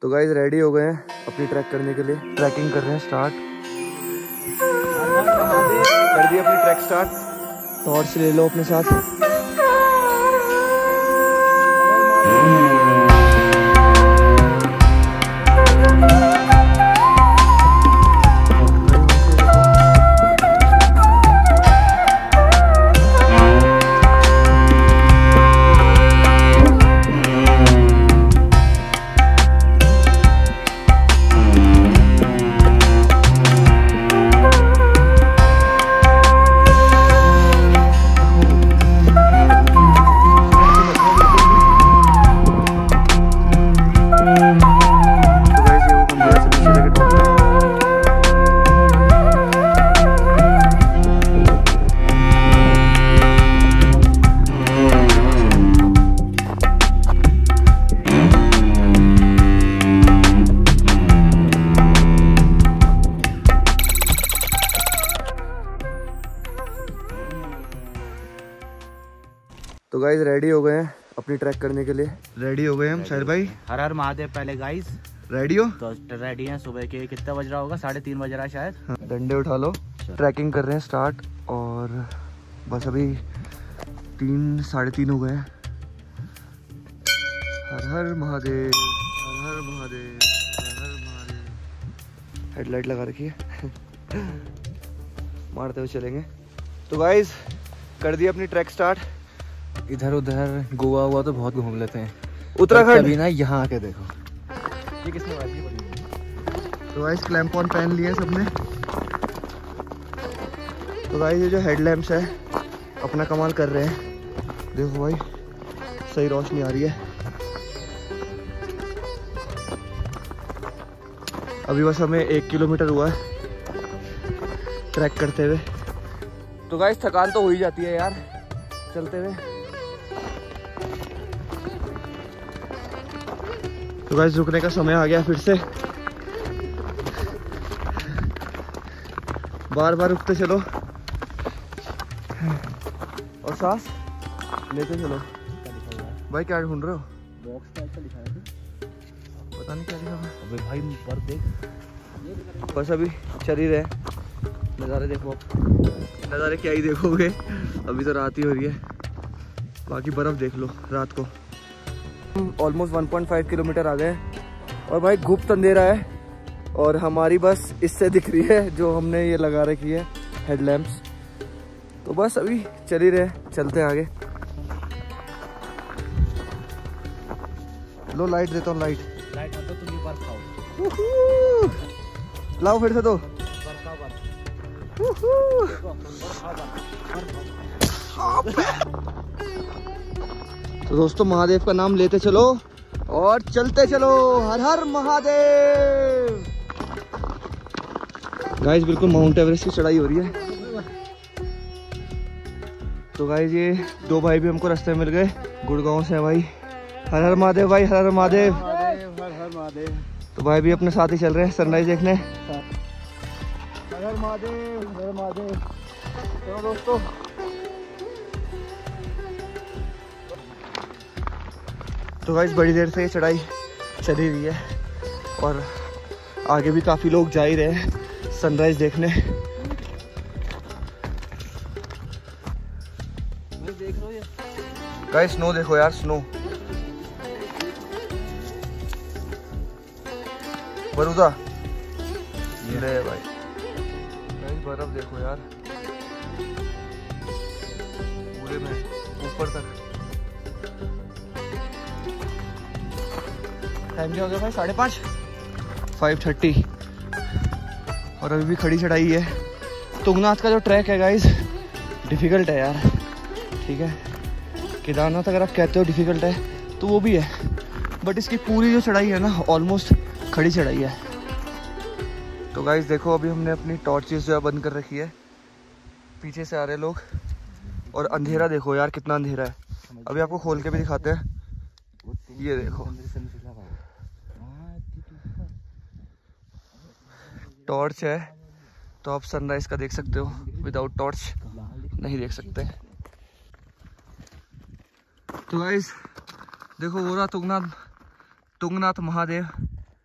तो guys ready हो गए हैं अपनी ट्रैक करने के लिए। ट्रैकिंग कर रहे हैं स्टार्ट। कर दी अपनी ट्रैक स्टार्ट। टॉर्च ले लो अपने साथ। तो गाइस रेडी हो गए हैं अपनी ट्रैक करने के लिए। रेडी हो गए हम शाहिद भाई। हर हर महादेव। पहले गाइस रेडी हो? तो रेडी हैं। सुबह के कितना बज रहा होगा? 3:30 बज रहा है शायद। हाँ, डंडे उठा लो। ट्रैकिंग कर रहे हैं स्टार्ट और बस अभी 3-3:30 हो गए हैं। हर हर महादेव, हर हर महादेव, हर हर महादेव। हेडलाइट लगा रखी है। मारते हुए चलेंगे। तो गाइस कर दी अपनी ट्रैक स्टार्ट। इधर उधर गोवा हुआ तो बहुत घूम लेते हैं। उत्तराखंड अभी ना यहाँ आके देखो। ये किसने बात की? तो गाइस क्लैंप ऑन पहन लिए सबने। तो गाइस ये जो हेडलैम्प्स है अपना कमाल कर रहे हैं। देखो भाई सही रोशनी आ रही है। अभी बस हमें 1 किलोमीटर हुआ है ट्रैक करते हुए। तो गाइस थकान तो हो ही जाती है यार चलते हुए। तो गाइस रुकने का समय आ गया फिर से। बार बार रुकते चलो और सांस लेते चलो। भाई क्या ढूंढ रहे हो? बॉक्स टाइप का लिखा है। पता नहीं क्या लिखा है। अबे भाई पर देख। बस अभी चल ही रहे। नज़ारे देखो आप। नज़ारे क्या ही देखोगे, अभी तो रात ही हो रही है। बाकी बर्फ़ देख लो रात को। ऑलमोस्ट 1.5 किलोमीटर आ गए और भाई गुप्त अंधेरा है और हमारी बस इससे दिख रही है जो हमने ये लगा रखी है हेडलैम्प्स। तो बस अभी चल ही रहे, चलते हैं आगे। लो लाइट देता हूँ। लाइट लाइट मत दो, तुम ये बर्फ खाओ। लाओ फिर से दो। तो दोस्तों महादेव का नाम लेते चलो और चलते चलो। हर हर महादेव। गाइस बिल्कुल माउंट एवरेस्ट की चढ़ाई हो रही है। तो गाइस ये दो भाई भी हमको रास्ते में मिल गए, गुड़गांव से है भाई। हर हर महादेव भाई, हर हर महादेव। हर हर महादेव। तो भाई भी अपने साथ ही चल रहे हैं सनराइज देखने। हर हर महादेव, हर हर महादेव। तो दोस्तों तो गाइस बड़ी देर से ये चढ़ाई चली रही है और आगे भी काफ़ी लोग जा ही रहे हैं सनराइज देखने। देख लो ये गाइस स्नो देखो यार, स्नो। बरूदा ले भाई। गाइस बर्फ देखो यार पूरे में ऊपर तक। टाइम क्या हो गया भाई? 5:30, 5:30 और अभी भी खड़ी चढ़ाई है। तुंगनाथ का जो ट्रैक है गाइस डिफ़िकल्ट है यार। ठीक है, केदारनाथ अगर आप कहते हो डिफ़िकल्ट है तो वो भी है, बट इसकी पूरी जो चढ़ाई है ना ऑलमोस्ट खड़ी चढ़ाई है। तो गाइस देखो अभी हमने अपनी टॉर्चेस जो है बंद कर रखी है। पीछे से आ रहे लोग और अंधेरा देखो यार कितना अंधेरा है। अभी आपको खोल के भी दिखाते हैं। ये देखो टॉर्च है तो आप सनराइज का देख सकते हो, विदाउट टॉर्च नहीं देख सकते। तो गाइस देखो वो रहा तुंगनाथ महादेव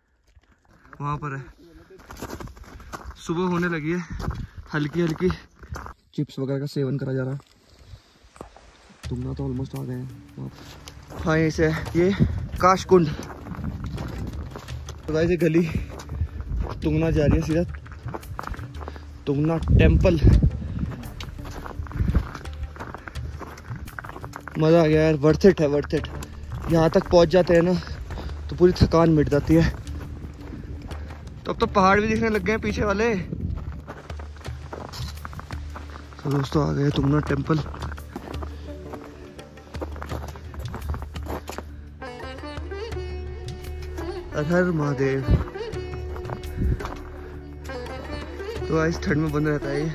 वहाँ पर है। सुबह होने लगी है, हल्की हल्की चिप्स वगैरह का सेवन करा जा रहा है। तुंगना तो ऑलमोस्ट आ गए हैं। हाँ यहीं से ये काशकुंड। तो गाइस ये गली तुंगना जा रही है सीधा तुंगना टेम्पल। मज़ा आ गया यार, वर्थ इट है, वर्थ इट। यहाँ तक पहुँच जाते हैं ना तो पूरी थकान मिट जाती है। तो अब तो पहाड़ भी दिखने लग गए हैं पीछे वाले। तो दोस्तों आ गए तुंगना टेम्पल। हर हर महादेव। तो आज ठंड में बंद रहता है ये।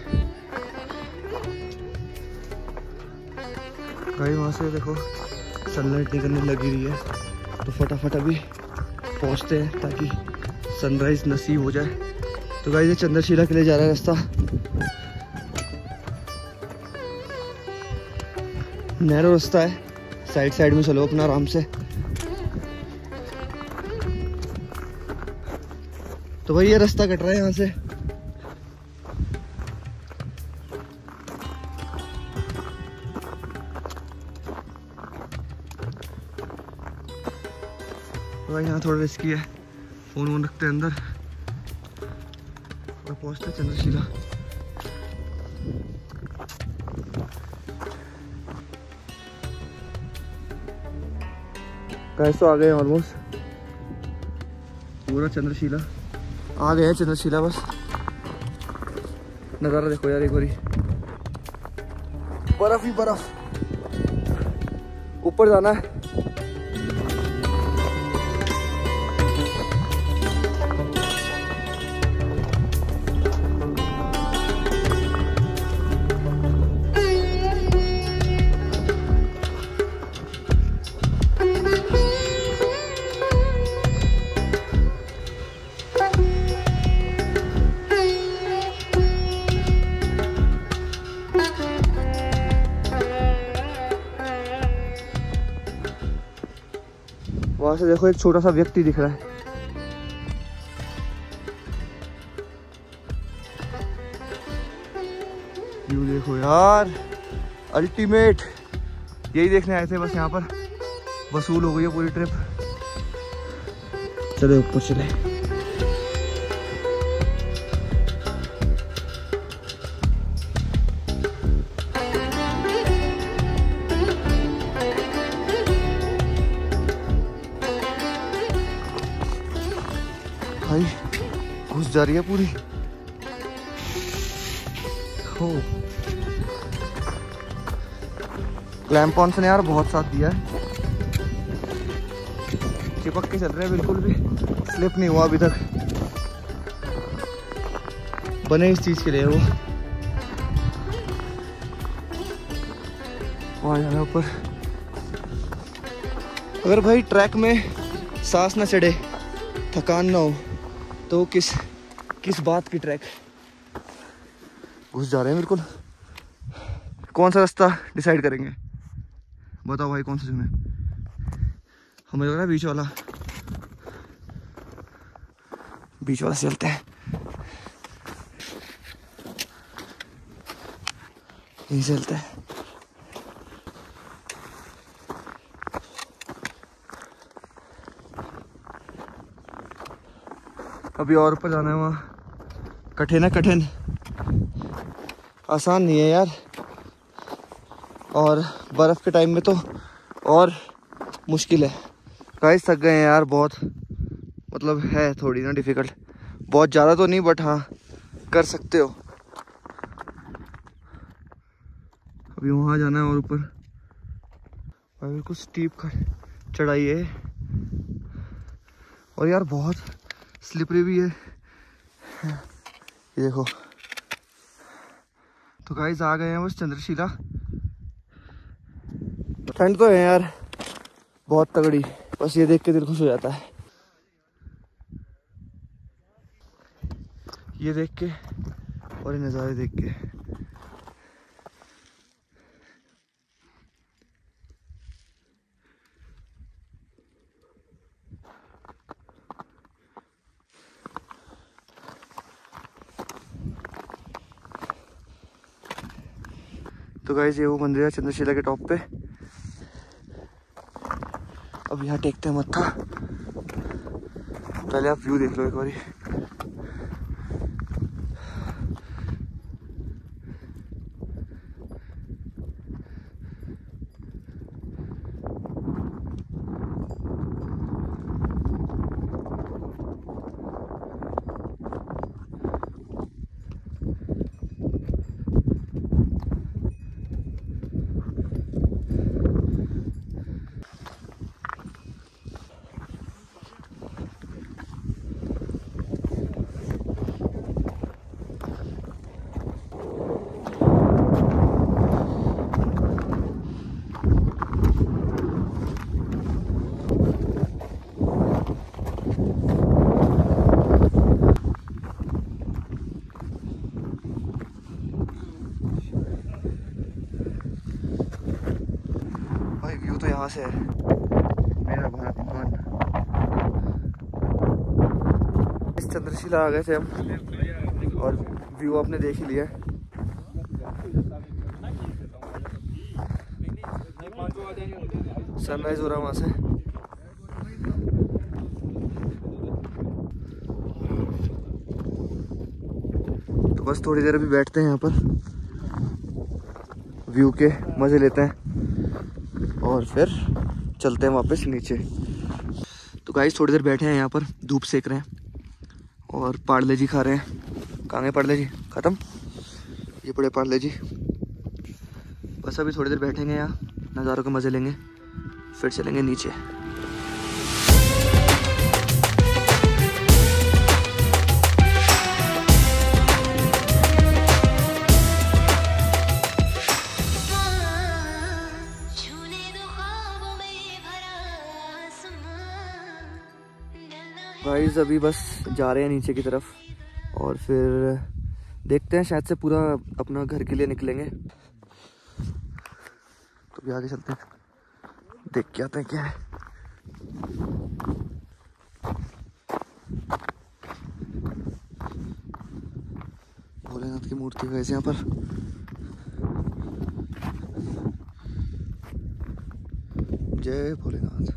भाई वहाँ से देखो सनलाइट निकलने लगी रही है, तो फटाफट अभी पहुँचते हैं ताकि सनराइज नसीब हो जाए। तो गाइस ये चंद्रशिला के लिए जा रहा है रास्ता। नैरो रास्ता है, साइड साइड में चलो अपना आराम से। तो भाई ये रास्ता कट रहा है यहाँ से। तो भाई यहाँ थोड़ा रिस्की है, फोन वोन रखते हैं अंदर और पहुँचते चंद्रशिला। कैसे आ गए ऑलमोस्ट पूरा चंद्रशिला आ गए हैं। चंद्रशिला बस नज़ारा देखो यार एक बारी, बर्फ ही बर्फ। ऊपर जाना है। वहां से देखो एक छोटा सा व्यक्ति दिख रहा है। व्यू देखो यार, अल्टीमेट। यही देखने आए थे बस, यहाँ पर वसूल हो गई है पूरी ट्रिप। चलो ऊपर चले। भाई घुस जा रही है पूरी। हो क्लैम्पॉन्स ने यार बहुत साथ दिया है। चिपक के चल रहे हैं, बिल्कुल भी स्लिप नहीं हुआ अभी तक। बने इस चीज के लिए वो। वहाँ जाना ऊपर। अगर भाई ट्रैक में सांस ना चढ़े, थकान ना हो, तो किस बात की ट्रैक। घुस जा रहे हैं बिल्कुल। कौन सा रास्ता डिसाइड करेंगे बताओ भाई, कौन सा चुने? हमें लग रहा है बीच वाला से चलते हैं। यहीं से चलते हैं। अभी और ऊपर जाना है, वहाँ कठिन है, कठिन आसान नहीं है यार। और बर्फ़ के टाइम में तो और मुश्किल है। गाइस थक गए हैं यार बहुत, मतलब है थोड़ी ना डिफ़िकल्ट। बहुत ज़्यादा तो नहीं, बट हाँ कर सकते हो। अभी वहाँ जाना है और ऊपर बिल्कुल स्टीप चढ़ाई है और यार बहुत स्लिपरी भी है। ये देखो। तो गाइस आ गए हैं बस चंद्रशिला। ठंड तो है यार बहुत तगड़ी, बस ये देख के दिल खुश हो जाता है। ये देख के और ये नज़ारे देख के। तो गाइस ये वो मंदिर है चंद्रशिला के टॉप पे। अब यहाँ टेकते हैं मत्था। पहले आप व्यू देख लो एक बारी। व्यू तो यहाँ से है, मेरा भारत महान। इस चंद्रशिला आ गए थे हम और व्यू आपने देख ही लिया। सनराइज हो रहा है वहाँ से। तो बस थोड़ी देर अभी बैठते हैं यहाँ पर, व्यू के मजे लेते हैं और फिर चलते हैं वापस नीचे। तो गाइस थोड़ी देर बैठे हैं यहाँ पर, धूप सेक रहे हैं और पार्ले जी खा रहे हैं। कहाँ गए पार्ले जी? ख़त्म। ये पड़े पार्ले जी। बस अभी थोड़ी देर बैठेंगे यहाँ, नज़ारों के मज़े लेंगे, फिर चलेंगे नीचे। गाइस अभी बस जा रहे हैं नीचे की तरफ और फिर देखते हैं, शायद से पूरा अपना घर के लिए निकलेंगे। तो भी आगे चलते हैं, देख के आते हैं क्या है। भोलेनाथ की मूर्ति है यहाँ पर। जय भोलेनाथ।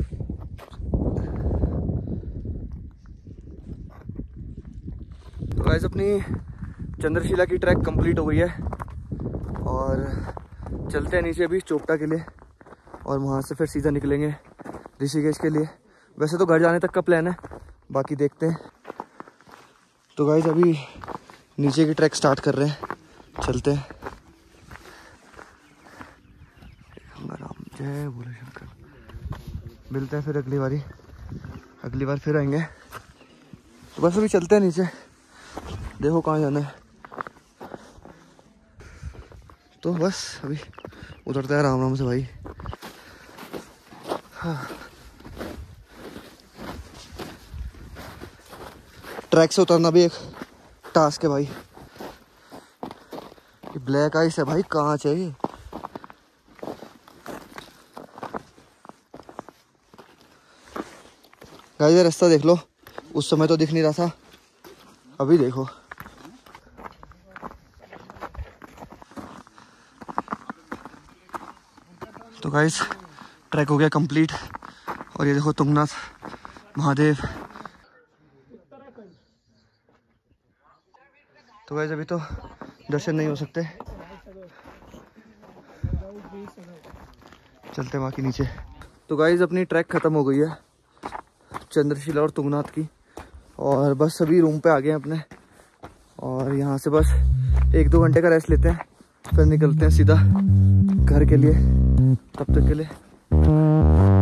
तो गाइस अपनी चंद्रशिला की ट्रैक कंप्लीट हो गई है और चलते हैं नीचे अभी चोपटा के लिए और वहाँ से फिर सीधा निकलेंगे ऋषिकेश के लिए। वैसे तो घर जाने तक का प्लान है, बाकी देखते हैं। तो गाइस अभी नीचे की ट्रैक स्टार्ट कर रहे हैं, चलते हैं। जय भोले शंकर। मिलते हैं फिर अगली बार फिर आएंगे। तो बस अभी चलते हैं नीचे, देखो कहाँ जाना है। तो बस अभी उतरता है राम राम से भाई। हाँ। ट्रैक से उतरना भी एक टास्क है भाई। ये ब्लैक आइस है भाई, कहाँ चाहिए। गाइस रास्ता देख लो, उस समय तो दिख नहीं रहा था, अभी देखो। तो गाइस ट्रैक हो गया कंप्लीट और ये देखो तुंगनाथ महादेव। तो गाइस अभी तो दर्शन नहीं हो सकते, चलते बाकी नीचे। तो गाइस अपनी ट्रैक खत्म हो गई है चंद्रशिला और तुंगनाथ की, और बस अभी रूम पे आ गए हैं अपने और यहाँ से बस 1-2 घंटे का रेस्ट लेते हैं, फिर निकलते हैं सीधा घर के लिए। तब तक के लिए